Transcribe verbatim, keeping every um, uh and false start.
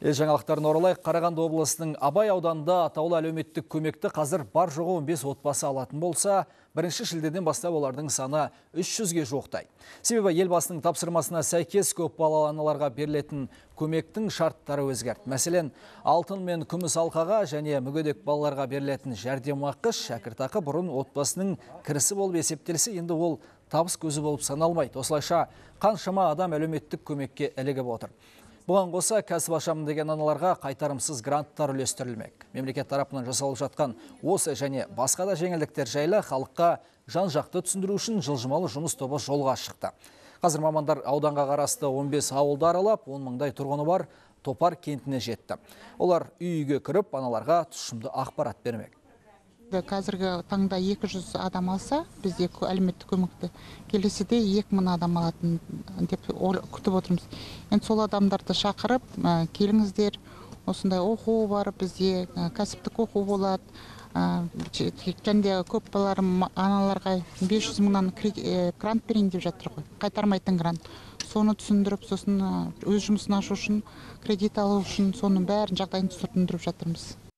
Ел жаңалықтарын оралайық, Қарағанды облысының Абай ауданында атаулы әлеуметтік көмекті қазір бар жоғы он бес отбасы алатын болса, бірінші шілдеден бастап олардың саны үш жүзге жуықтай. Себебі елбасының тапсырмасына сәйкес көп балалы аналарға берілетін көмектің шарттары өзгерді. Мәселен, алтын мен күміс алқаға және мүгедек балаларға берілетін жәрдемақы, шәкіртақы бұрын отбасының кірісі болып есептелсе, енді ол табыс көзі болып саналмайды. Осылайша қаншама адам әлеуметтік көмекке ілігіп отыр. Бұған қоса кәсіп ашамын деген аналарға қайтарымсыз гранттар үлестірілмек. Мемлекет тарапынан жасалып жатқан осы және басқа да жеңілдіктер жайлы халыққа жан-жақты түсіндіру үшін жылжымалы жұмыс тобы жолға шықты. Қазір мамандар ауданға қарасты он бес ауылды аралап, он мыңдай тұрғыны бар Топар кентіне жетті. Олар үй-үйге кіріп, аналарға тұшымды ақпарат бермек. Қазіргі таңда екі жүз адам алса, бізде әлеуметтік көмекті келесіде екі мың адам алатын деп күтіп отырмыз. Енді сол адамдарды шақырып, келіңіздер, осындай оқу бар, бізде кәсіптік оқу болады. Және көп балалар аналарға бес жүз мыңнан грант берейін деп жатыр ғой, қайтармайтын грант. Соны түсіндіріп, сосын өз жұмысын ашу үшін, кредит алу үшін, соның бәрін жағдайын түсіндіріп жатырмыз.